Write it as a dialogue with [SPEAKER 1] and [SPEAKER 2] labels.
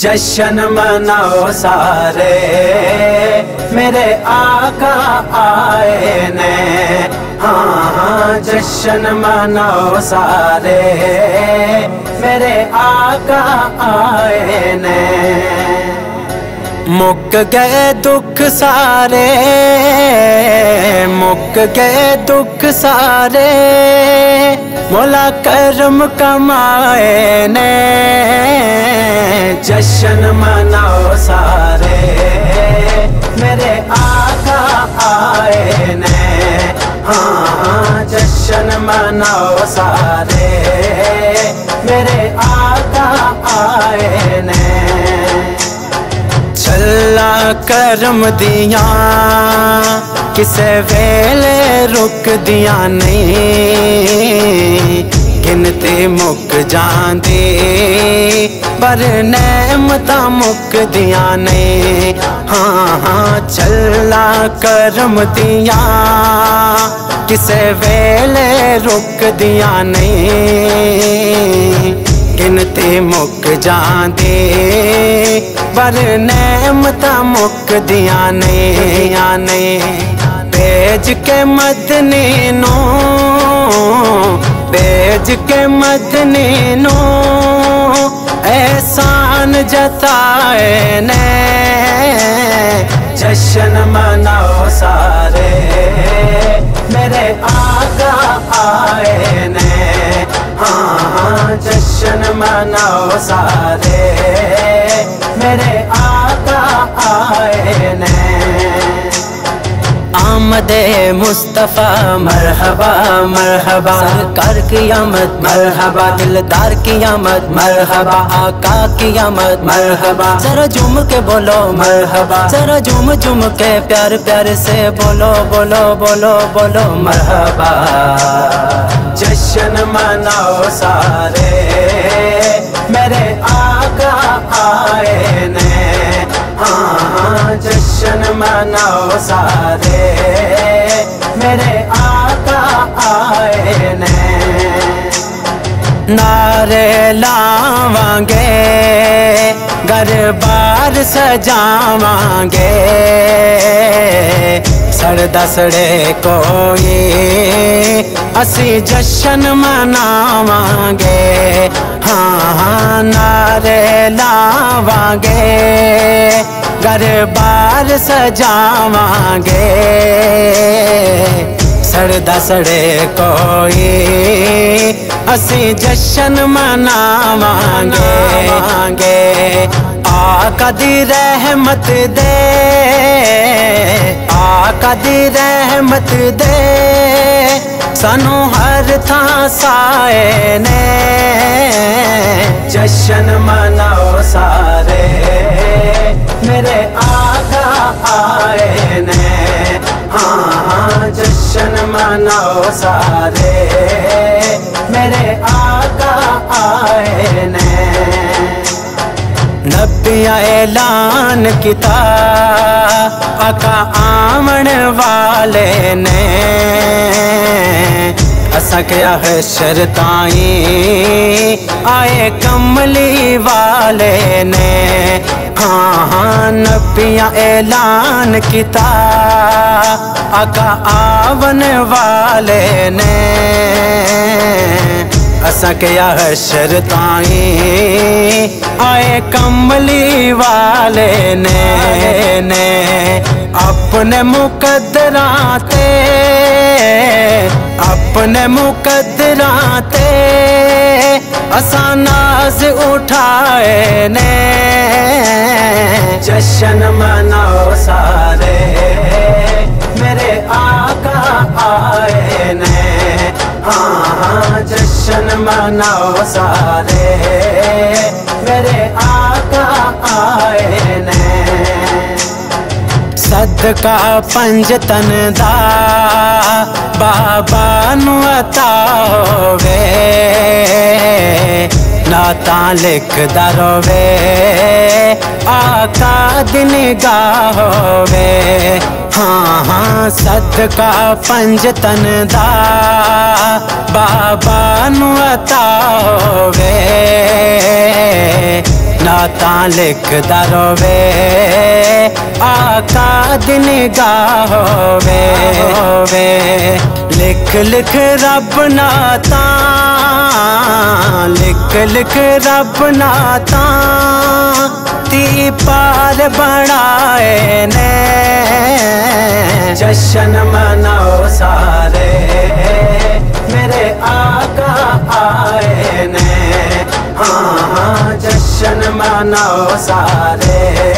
[SPEAKER 1] जश्न मनाओ सारे मेरे आका आए ने। हाँ जश्न मनाओ सारे मेरे आका आए ने। मुक गए दुख सारे, मुक गए दुख सारे, मौला करम कमाए ने। जश्न मनाओ सारे मेरे आका आए ने। हाँ जश्न मनाओ सारे मेरे आका आए ने। चला करम दिया किसे वेले रुक दिया नहीं, गिनती मुक जांदी पर नेमता मुक दिया नहीं। हाँ चला करम दिया किसे वेले रुक दिया नहीं, गिनती मुक जांदी पर नेमता मुक दिया नहीं। भेज के मदनी नो, भेज के मदनी नो एहसान जताए ने। जश्न मनाओ सारे मेरे आका आए ने। हाँ जश्न मनाओ सारे मेरे आका आए ने। आमदे मुस्तफ़ा मरहबा मरहबा, सरकार की आमद मरहबा, दिलदार की आमद मरहबा, आका की आमद मरहबा। जरा झूम के बोलो मरहबा, जरा झूम झूम के प्यार प्यार से बोलो बोलो बोलो बोलो मरहबा। जश्न मनाओ सारे मेरे आका आए ने। हाँ जश्न मनाओ सारे मेरे आका आए ने। नारे लावांगे घर बार सजावांगे, सड़दा सड़े कोई असी जश्न मनावांगे। हाँ नारे लावांगे घर बार सजावांगे, सड़दा सड़े कोई असी जश्न मनावांगे। आका दी रहमत दे, आका दी रहमत दे, सानू हर थां साए ने। जश्न मनाओ सारे मेरे आका आए ने। हाँ जश्न मनाओ सारे मेरे आका आए ने। नबिया ऐलान किता आका आमन वाले ने, असा क्या है शरताई आए कमली वाले ने। हाँ नबिया ऐलान किता आका आवन वाले ने, असा क्या है शरताई आए कमली वाले ने। अपने मुकद्दराते, अपने मुकद्दराते असा नाज उठाए ने। जश्न मनाओ सारे मेरे आका आए ने। हाँ जश्न मनाओ सारे मेरे आका आए ने। सदका पंजतन दा बाबा नू अता होवे, नाता लिखदा रोवे आका दी निगाह होवे। हाँ सदका पंजतन दा बाबा नू अता होवे, नाता लिखदा रोवे आका दी निगाह होवे। लिख लिख रब नाता, लिख लिख रब नाता ती पार बनाए ने। जश्न मनाओ सारे मेरे आका आए ने। हाँ जश्न मनाओ सारे